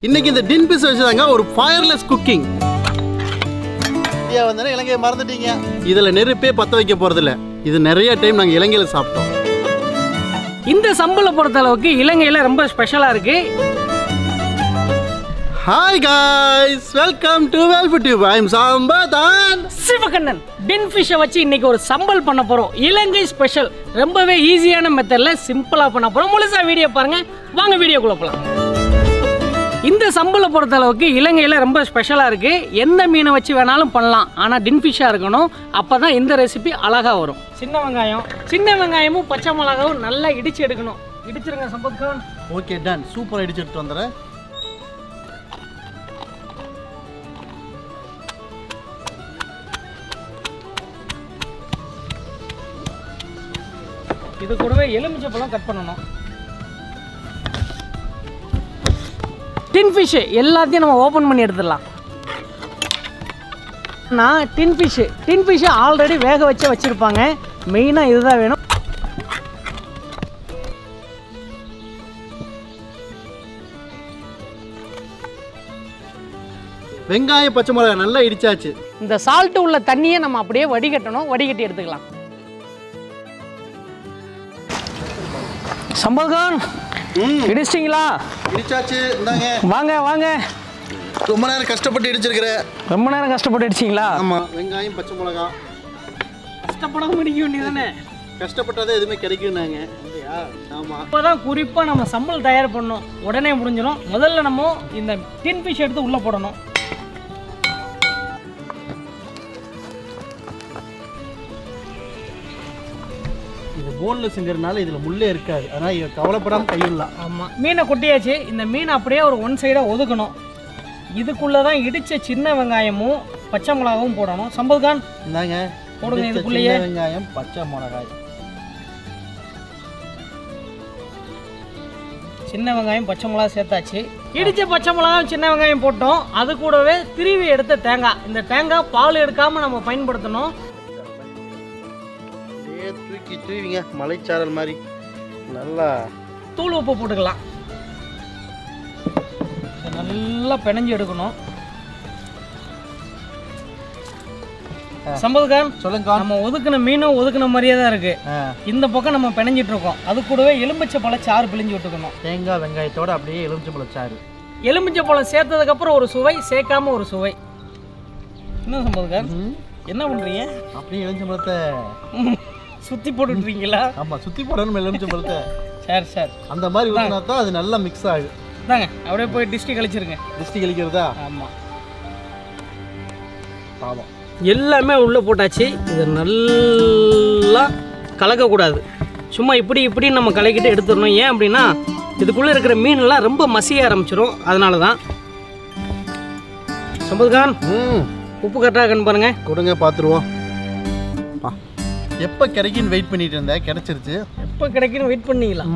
இன்னைக்கு இந்த டின் ஃபிஷ் வச்சுதாங்க ஒரு ஃபயர்லெஸ் குக்கிங். இந்தியா வந்தா இலங்கையை மறந்துட்டீங்க. இதுல நெருப்பே பத்த வைக்க போறது இல்ல. இது நிறைய டைம் நாங்க இலங்கையில சாப்பிட்டோம். இந்த சம்பள பொறுத்த அளவுக்கு இலங்கையில ரொம்ப ஸ்பெஷலா இருக்கு. Hi guys, welcome to Welfoodtube. I am Sampathan Sivakannan. Tin ஃபிஷ்ஷை வச்சு இன்னைக்கு ஒரு சம்பல் பண்ண போறோம். இலங்கை ஸ்பெஷல். ரொம்பவே ஈஸியான மெத்தட்ல சிம்பிளா பண்ண போறோம். முழுசா வீடியோ பாருங்க. வாங்க வீடியோக்குள்ள போலாம். இந்த சம்பளை பொறுத்த அளவுக்கு இலங்கையில் ரொம்ப ஸ்பெஷலாக இருக்குது. எந்த மீனை வச்சு வேணாலும் பண்ணலாம், ஆனால் டின் ஃபிஷ்ஷாக இருக்கணும். அப்போ தான் இந்த ரெசிபி அழகாக வரும். சின்ன வெங்காயமும் பச்சை மிளகாவும் நல்லா இடித்து எடுக்கணும். இடிச்சிருங்க சம்பத் கான். Okay, done. சூப்பராக இடிச்சு எடுத்து வந்துடுறேன். இது கூடவே எலுமிச்சை பழம் கட் பண்ணணும். டின் ஃபிஷ் எல்லாத்தையும் நம்ம ஓப்பன் பண்ணி எடுத்துடலாம். நான் டின் ஃபிஷ்ஷை ஆல்ரெடி வேக வச்சு வச்சுருப்பாங்க. மெயினாக இதுதான் வேணும். வெங்காயம் பச்சை மிளகாய் நல்லா இடிச்சாச்சு. இந்த சால்ட்டு உள்ள தண்ணியை நம்ம அப்படியே வடிகட்டணும். வடிகட்டி எடுத்துக்கலாம். சம்பல்கான் இடிச்சிங்களா? இடிச்சாச்சு. இந்தாங்க, வாங்க வாங்க. ரொம்ப நேரம் கஷ்டப்பட்டு இடிச்சிருக்கிறேன். ரொம்ப நேரம் கஷ்டப்பட்டு இடிச்சிங்களா? ஆமாம், வெங்காயம் பச்சை மிளகாய் கஷ்டப்படாம இடிக்க வேண்டியதானே. கஷ்டப்பட்டாதான் எதுவுமே கிடைக்குன்னாங்க இல்லையா? ஆமாம். இப்போ தான் குறிப்பாக நம்ம சம்பல் தயார் பண்ணணும். உடனே முடிஞ்சிடும். முதல்ல நம்ம இந்த டின் ஃபிஷ் எடுத்து உள்ளே போடணும். இது போனில் செஞ்சதுனால இதில் முள்ளே இருக்காது. அதனால் இதை கவலைப்படாமல் கையிடலாம். ஆமாம், மீனை கொட்டியாச்சு. இந்த மீனை அப்படியே ஒரு ஒன் சைடாக ஒதுக்கணும். இதுக்குள்ளே தான் இடித்த சின்ன வெங்காயமும் பச்சை மிளகாவும் போடணும். சம்பல்கான் இந்தாங்க, போடுங்க. இதுக்குள்ளேயே வெங்காயம் பச்சை மிளகாய், சின்ன வெங்காயம் பச்சை மிளகா சேர்த்தாச்சு. இடித்த பச்சை மிளகாயும் சின்ன வெங்காயம் போட்டோம். அது கூடவே திருவி எடுத்த தேங்காய். இந்த தேங்காய் பால் எடுக்காமல் நம்ம பயன்படுத்தணும். தூவிங்க மலைச்சாரல் மாதிரி நல்லா. தூள் உப்பு போட்டுக்கலாம். நல்லா பிணைஞ்சு எடுக்கணும். சம்பல்கான் சொல்லுங்க. நம்ம ஒதுக்கின மீனும் ஒதுக்கின மாதிரியே தான் இருக்கு. இந்த பக்கம் நம்ம பிணைஞ்சிட்டு இருக்கோம். அது கூடவே எலுமிச்சை பழம் சாறு பிழிஞ்சு விட்டுக்கணும். தேங்காய் வெங்காயத்தோட அப்படியே எலுமிச்சை பழம் சாறு. எலுமிச்சை பழம் சேர்த்ததுக்கு அப்புறம் ஒரு சுவை, சேர்க்காம ஒரு சுவை. என்ன சம்பல்கான், என்ன பண்றீங்க? அப்படியே எலுமிச்சை பழத்தை சுத்தி போட்டுட்டீங்களா? ஆமா, சுத்தி போடணும் எலுமிச்சை பழத்தை. சரி சரி, அந்த மாதிரி ஊற்றினா தான் அது நல்லா மிக்ஸ் ஆகுது. தாங்க அப்படியே போய் டிஸ்ட்ரிக் கழிச்சிருங்க. டிஸ்ட்ரிக் கழிக்கிறதா? ஆமாம். பாவம், எல்லாமே உள்ளே போட்டாச்சு. இதை நல்லா கலக்கக்கூடாது. சும்மா இப்படி நம்ம கலக்கிட்டு எடுத்துடணும். ஏன் அப்படின்னா இதுக்குள்ளே இருக்கிற மீனெல்லாம் ரொம்ப மசிய ஆரம்பிச்சிடும். அதனால தான். சம்பத்கான், உப்பு கரெக்டாக கண் பாருங்க. கொடுங்க, பார்த்துருவோம். எப்போ கிடைக்குன்னு வெயிட் பண்ணிட்டு இருந்தேன். கிடைச்சிருச்சு. எப்போ கிடைக்குன்னு வெயிட் பண்ணீங்களா?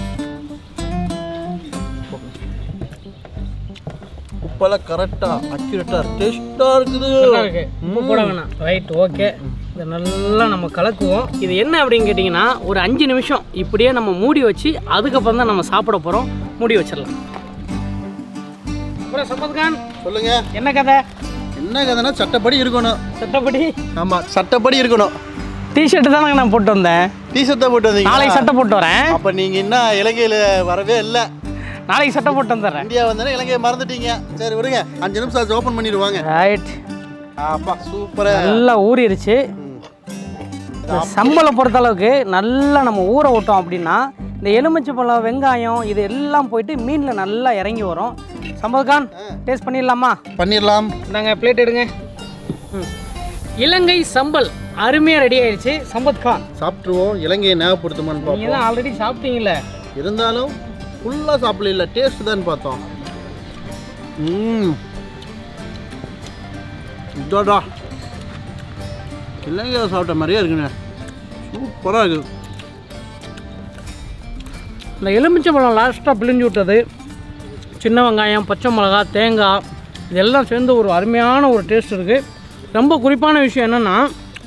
உப்பெல்லாம் கரெக்டாக அக்யூரேட்டாக டேஸ்ட்டாக இருக்குது. உப்பு போட வேணாம். Right, okay. இதை நல்லா நம்ம கலக்குவோம். இது என்ன அப்படின்னு கேட்டிங்கன்னா, ஒரு 5 நிமிஷம் இப்படியே நம்ம மூடி வச்சு அதுக்கப்புறம் தான் நம்ம சாப்பிட போகிறோம். மூடி வச்சிடலாம். அப்புறம் சம்பத்கான் சொல்லுங்க, என்ன கதை? என்ன கதைனா சட்டப்படி இருக்கணும். சட்டப்படி? ஆமாம், சட்டப்படி இருக்கணும். டிஷர்ட்டு தானே நான் போட்டு வந்தேன். டிஷர்ட் தான் போட்டு வந்தீங்க? நாளைக்கு சட்டை போட்டு வரேன். அப்போ நீங்கள் இன்னும் இலங்கையில் வரவே இல்லை. நாளைக்கு சட்டை போட்டு வந்துடுறேன். இந்தியா வந்தேன்னா இலங்கையை மறந்துட்டீங்க. சரி விடுங்க, 5 நிமிஷம் ஆச்சு, ஓப்பன் பண்ணிடுவாங்க. ரைட். அப்பா சூப்பராக நல்லா ஊறிடுச்சு. சம்பளை பொறுத்த அளவுக்கு நல்லா நம்ம ஊற விட்டோம் அப்படின்னா இந்த எலுமிச்சை பழம், வெங்காயம் இது எல்லாம் போயிட்டு மீனில் நல்லா இறங்கி வரும். சம்பத்கான், டேஸ்ட் பண்ணிடலாமா? பண்ணிடலாம். நாங்கள் பிளேட் எடுங்க. இலங்கை சம்பல் அருமையாக ரெடி ஆயிடுச்சு. சம்பத்கான், சாப்பிட்ருவோம். இலங்கையை ஞாபகப்படுத்துமான்னு பார்ப்போம். நீங்கள் தான் ஆல்ரெடி சாப்பிட்டீங்களே. இருந்தாலும் ஃபுல்லாக சாப்பிடல, டேஸ்ட் தான் பார்த்தோம். இதோடா இலங்கையை சாப்பிட்ட மாதிரியே இருக்குங்க. சூப்பராக இருக்குது. இந்த எலுமிச்சை பழம் லாஸ்ட்டாக பிழிஞ்சு விட்டது, சின்ன வெங்காயம், பச்சை மிளகா, தேங்காய் இதெல்லாம் சேர்ந்து ஒரு அருமையான ஒரு டேஸ்ட் இருக்குது. ரொம்ப குறிப்பான விஷயம் என்னென்னா,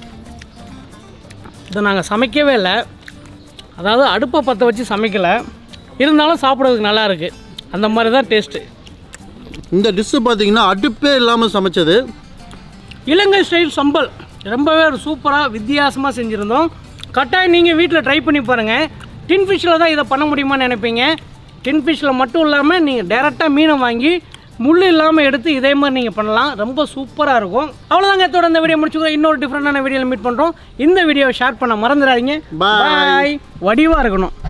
இதை நாங்கள் சமைக்கவே இல்லை. அதாவது அடுப்பை பற்ற வச்சு சமைக்கலை. இருந்தாலும் சாப்பிட்றதுக்கு நல்லா இருக்குது. அந்த மாதிரி தான் டேஸ்ட்டு. இந்த டிஷ்ஷு பார்த்தீங்கன்னா அடுப்பே இல்லாமல் சமைச்சது. இலங்கை ஸ்டைல் சம்பல் ரொம்பவே ஒரு சூப்பராக வித்தியாசமாக செஞ்சுருந்தோம். கட்டாயம் நீங்கள் வீட்டில் ட்ரை பண்ணி பாருங்கள். டின் ஃபிஷ்ஷில் தான் இதை பண்ண முடியுமான்னு நினைப்பீங்க. டின் ஃபிஷ்ஷில் மட்டும் இல்லாமல் நீங்கள் டேரெக்டாக மீனை வாங்கி முள் இல்லாமல் எடுத்து இதே மாதிரி நீங்கள் பண்ணலாம். ரொம்ப சூப்பராக இருக்கும். அவ்வளோதாங்க, இதோட இந்த வீடியோ முடிச்சுக்கிறோம். இன்னொரு டிஃப்ரெண்டான வீடியோவில் மீட் பண்ணுறோம். இந்த வீடியோவை ஷேர் பண்ண மறந்துடாதீங்க. பாய். வடிவாக இருக்கணும்.